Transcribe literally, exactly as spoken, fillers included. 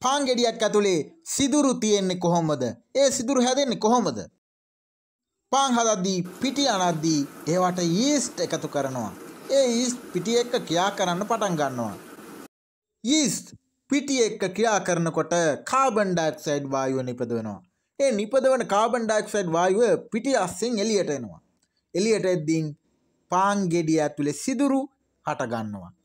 පාන් ගෙඩියක් ඇතුලේ සිදුරු තියෙන්නේ කොහොමද? ඒ සිදුරු හැදෙන්නේ කොහොමද? පාන් හදද්දී පිටි අනද්දී ඒවට යීස්ට් එකතු කරනවා. ඒ යීස්ට් පිටි එක්ක ක්‍රියා කරන්න පටන් ගන්නවා. යීස්ට් පිටි එක්ක ක්‍රියා කරනකොට කාබන් ඩයොක්සයිඩ් වායුව නිපදවනවා. ඒ නිපදවන කාබන් ඩයොක්සයිඩ් වායුව පිටි අස්සෙන් එළියට එනවා. එළියට එද්දී පාන් ගෙඩිය ඇතුලේ සිදුරු හට ගන්නවා.